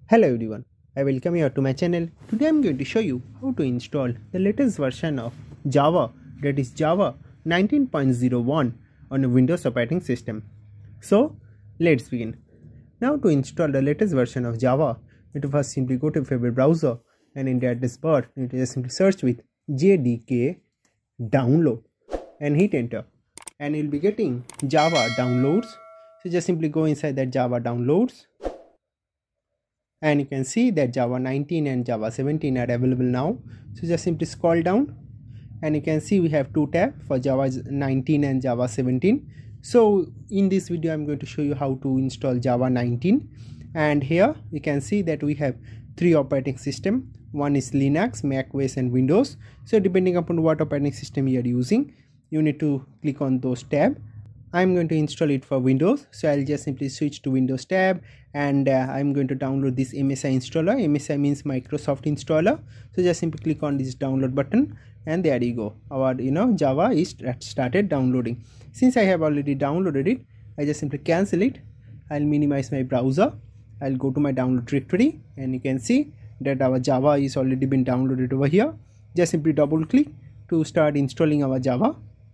Hello everyone, I welcome you to my channel. Today I am going to show you how to install the latest version of Java, that is Java 19.01 on a Windows operating system. So let's begin. Now to install the latest version of Java, you need to first simply go to your favorite browser and in the address bar you need to just simply search with JDK download and hit enter and you'll be getting Java downloads. So just simply go inside that Java downloads. And you can see that Java 19 and Java 17 are available now. So just simply scroll down and you can see we have two tabs for Java 19 and Java 17. So in this video I'm going to show you how to install Java 19, and here you can see that we have three operating system. One is Linux, Mac OS and Windows. So depending upon what operating system you are using, you need to click on those tabs. I'm going to install it for Windows, so I'll just simply switch to Windows tab and I'm going to download this MSI installer. MSI means Microsoft installer. So just simply click on this download button and there you go. Our Java is started downloading. Since I have already downloaded it, I just simply cancel it. I'll minimize my browser. I'll go to my download directory and you can see that our Java is already been downloaded over here. Just simply double click to start installing our Java.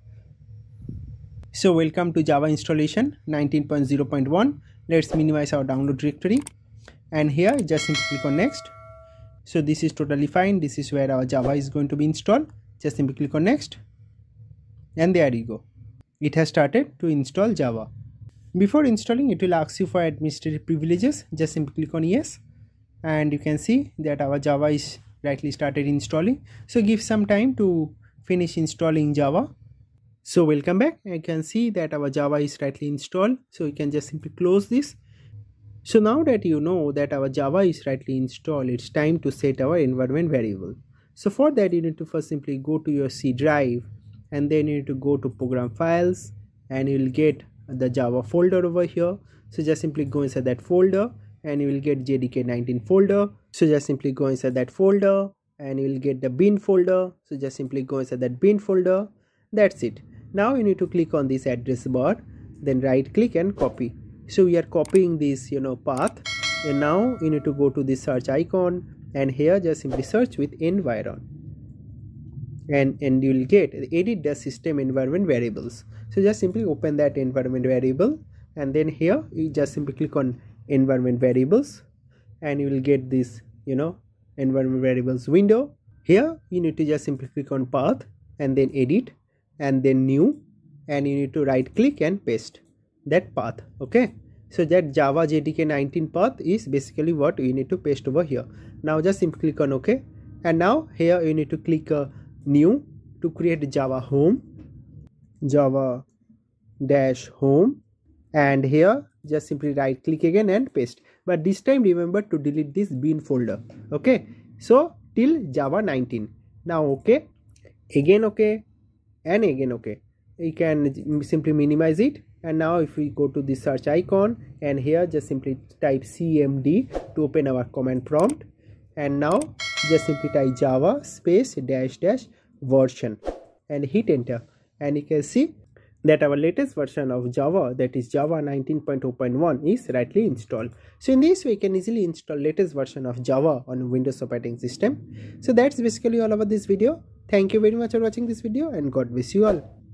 So welcome to Java installation 19.0.1. Let's minimize our download directory and here just simply click on next. So this is totally fine. This is where our Java is going to be installed. Just simply click on next and there you go. It has started to install Java. Before installing, it will ask you for administrative privileges. Just simply click on yes and you can see that our Java is rightly started installing. So give some time to finish installing Java. So welcome back. I can see that our Java is rightly installed. So you can just simply close this. So now that you know that our Java is rightly installed, it's time to set our environment variable. So for that you need to first simply go to your C drive and then you need to go to program files and you will get the Java folder over here. So just simply go inside that folder and you will get JDK 19 folder. So just simply go inside that folder and you will get the bin folder. So just simply go inside that bin folder. That's it. Now you need to click on this address bar, then right click and copy. So we are copying this path, and now you need to go to this search icon and here just simply search with environ and you will get edit the system environment variables. So just simply open that environment variable and then here you just simply click on environment variables and you will get this environment variables window. Here you need to just simply click on path and then edit and then new, and you need to right click and paste that path. Okay, so that Java JDK 19 path is basically what you need to paste over here. Now just simply click on OK and now here you need to click new to create Java home, Java dash home, and here just simply right click again and paste, but this time remember to delete this bin folder. Okay, so till Java 19. Now okay, again okay, and again okay. You can simply minimize it, and now if we go to the search icon and here just simply type cmd to open our command prompt, and now just simply type java space dash dash version and hit enter, and you can see that our latest version of Java, that is Java 19.0.1, is rightly installed. So in this way you can easily install latest version of Java on Windows operating system. So that's basically all about this video. Thank you very much for watching this video and God bless you all.